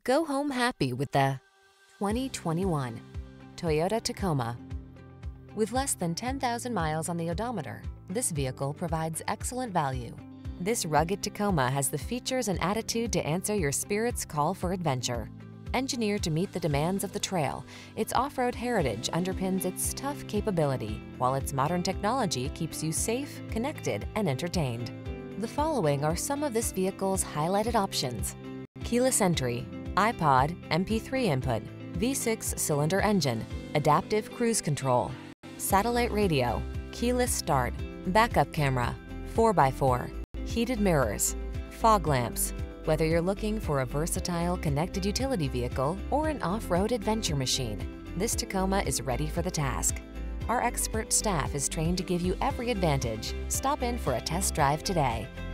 Go home happy with the 2021 Toyota Tacoma. With less than 10,000 miles on the odometer, this vehicle provides excellent value. This rugged Tacoma has the features and attitude to answer your spirit's call for adventure. Engineered to meet the demands of the trail, its off-road heritage underpins its tough capability, while its modern technology keeps you safe, connected, and entertained. The following are some of this vehicle's highlighted options: keyless entry, iPod, MP3 input, V6 cylinder engine, adaptive cruise control, satellite radio, keyless start, backup camera, 4x4, heated mirrors, fog lamps. Whether you're looking for a versatile connected utility vehicle or an off-road adventure machine, this Tacoma is ready for the task. Our expert staff is trained to give you every advantage. Stop in for a test drive today.